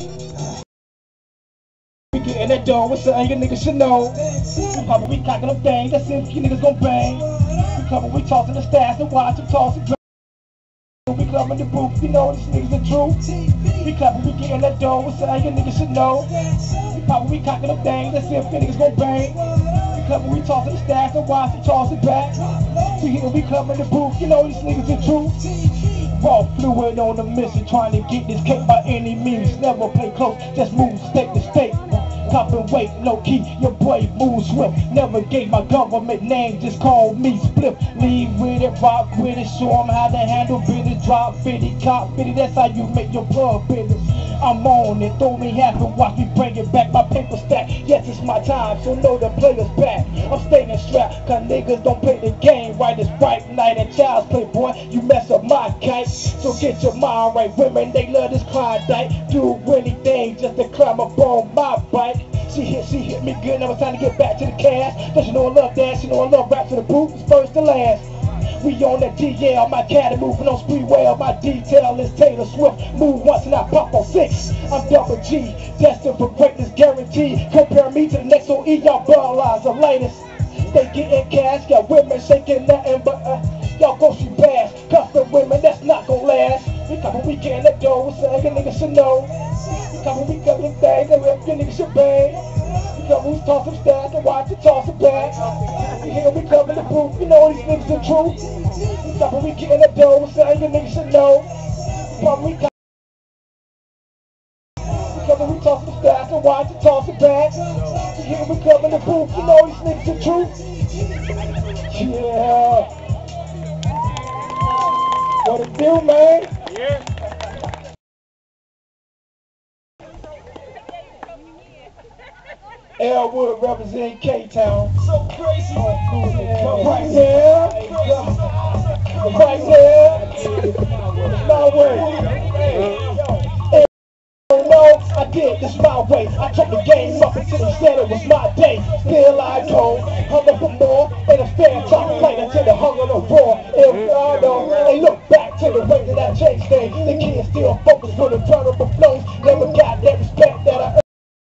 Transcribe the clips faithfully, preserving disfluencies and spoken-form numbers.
We getting that dough, what's something you niggas should know. We cover, we cocking them things, that's if you niggas gon' bang. We cover, we tossing the stats and watch them toss and drag. We clubbing the booth, you know this niggas the truth. We clapping, we getting that dough, what's something you niggas should know. We cover, we cocking them things, that's if you niggas gon' bang. We clubbing, we tossing the stats and watch them toss it back. We here, we clubbing the booth, you know these niggas the truth. Raw fluid on the mission, trying to get this cake by any means. Never play close, just move state to state. Cop and wait, low key, your boy move swift. Never gave my government name, just called me Split. Leave with it, rock with it, show them how to handle business. Drop fifty, cop fifty, that's how you make your plug business. I'm on it, throw me half and watch me bring it back. My paper stack, yes it's my time, so know the players back. I'm staying strapped, cause niggas don't play the game right. It's right night and child's play, boy, you mess up my kite. So get your mind right, women, they love this Klondike. Do anything just to climb up on my bike. She hit, she hit me good, now it's time to get back to the cash. Cause you know I love that, you know I love rap to the booth, it's first to last. We on that D L, my caddy moving on Speedway, my detail is Taylor Swift. Move once and I pop on six. I'm double G, destined for greatness guaranteed. Compare me to the next O E, y'all ballers the latest. They getting cash, got women shaking nothing but uh, y'all go see bass. Custom women, that's not gon' last. We come we getting that dough, what's up, niggas should know. We come we got them things, and we niggas should bang. We come we toss some stats and watch it toss it back. We here, we cover the booth, you know these niggas the truth. We come we getting that dough, what's up, niggas should know. We come we got we toss some stats and watch it toss it back. We here, we cover the booth, you know these niggas the truth. Yeah. What it do, man? Yeah. Elwood representing K-Town. So crazy. Yeah. Right there. Right there. My way. No, I did this my way. I took the game up until they said it was my day. Still I go, hung up for more, and a fair top fight until the hunger the roar. If y'all know, they look back to the way that I changed things. The kids still focused with incredible flows. Never got that respect that I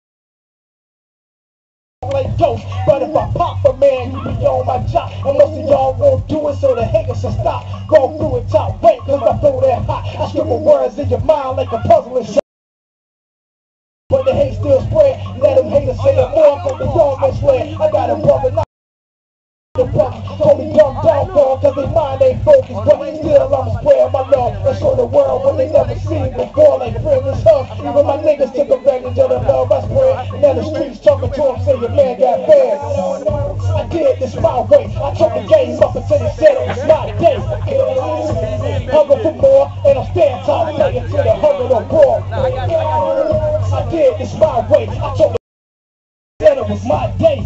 earned like ghosts. But if I pop a man, you be on my job. And most of y'all won't do it, so the haters should stop. Go through it top rank, cause I flow that hot. I scribble words in your mind like a puzzle and shit. But the hate still spread, let them haters say it more, cause they don't mislead. I got a brother, not the brother, told me dumb down for, cause they mind ain't focused, but still I'm spread my love, and show the world what they never seen before, like friends hug. Even my niggas took advantage of the love I spread, now the streets talking to them, say your man got bad. I did this my way, I took the game up until they said it was my day. Hunger for more, and I'm staying top play until the hunger don't roar. I did this my way, I told the said it was my day.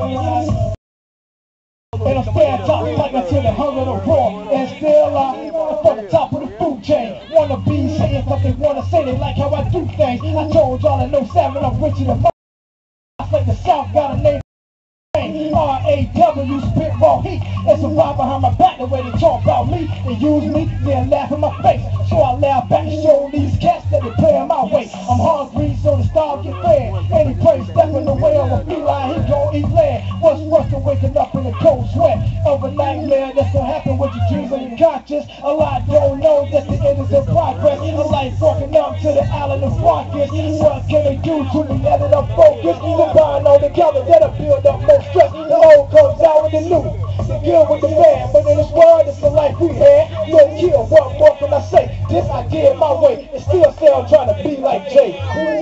And I'm staying top like until the hunger the roar. And still I'm from the top of the food chain. Wanna be saying something, wanna say they like how I do things. I told y'all in no seven I'm rich in the mouth. I say the South got a name. R A W spit raw heat and survive behind my back the way they talk about me and use me, then laugh in my face. So I laugh back and show these cats that they playing my way. I'm hungry, so the style get fed. Any place stepping away on a feline, he gon' eat land. What's worse than waking up in a cold sweat of a nightmare that's gonna happen with your dreams and your conscience? A lot don't know that the end is in progress. A life walking up to the island of Marcus. What can they do to me? Let it up focus. Combine all together, that'll build up more stress. The old comes out with the new, the good with the bad. But in this world, it's the life we had. No kill, what more can I say? This I did my way, and still say I'm trying to be like Jay.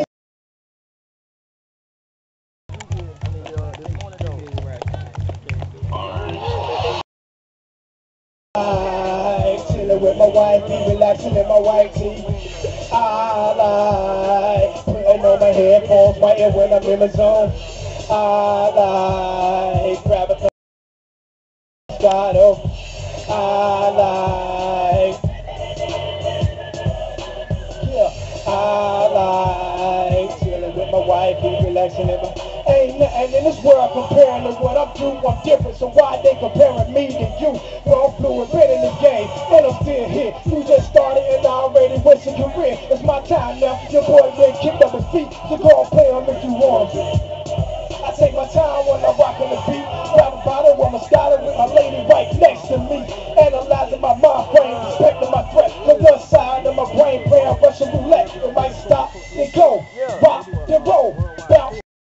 I chillin' with my wife, be relaxing in my white tee. I like putting on my headphones, fighting when I'm in the zone. I like grabbing the bottle. I like, yeah, I like chilling with my wife, be relaxing in my. Ain't nothing in this world comparing to what I'm doing. I'm different, so why they comparing me to you? Well, I'm fluid, been in the game, and I'm still here. You just started and I already wasted your career. It's my time now. Your boy been kicked up. stop, then go, rock, then roll, bounce.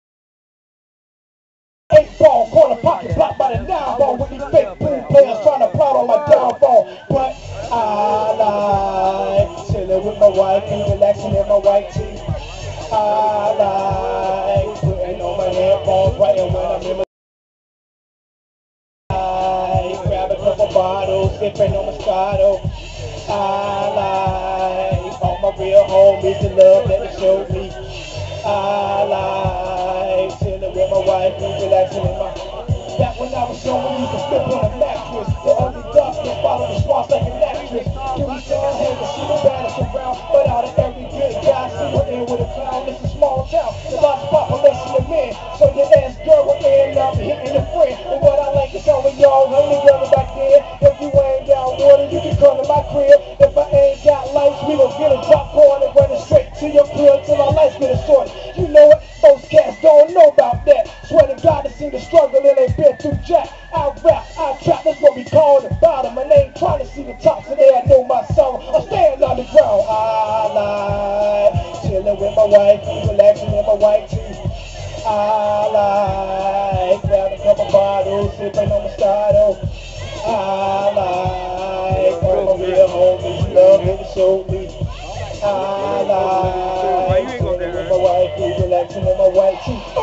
Eight ball, corner pocket, blocked by the nine ball with these fake boom players trying to plot on my downfall. But I like chilling with my wife and relaxing in my white tee. I like putting on my headphones, writing when I'm in my I grab a couple bottles, sipping on Moscato. I like all my real homies, the love that they showed me. I like chilling with my wife and relaxing in my. Back when I was young, when you could slip on a mattress, the ugly duck that follow the swans like an actress. Do we sound hate to see the baddest around, but out of every big guy, see we're in with a clown. It's a small town, the large population of men. So your ass girl will end up hitting a friend. And what I like is how we all honey girl back there. If you ain't got water, you can come to my crib. If I ain't got lights, we gon' get a drop on and run it straight to your crib till our lights get assorted. You know it, most cats don't know about that. Swear to God, they see the struggle and they been through jack. I rap, I trap, that's what we call the bottom. And they ain't trying to see the top, so they I know my song. I'm staying on the ground. I like chilling with my wife, relaxing in my white tee. I like grabbing a couple bottles, sipping on Moscato. I like all my real homies, love that they showed me. I like chilling with my wife, relaxing in my white tee.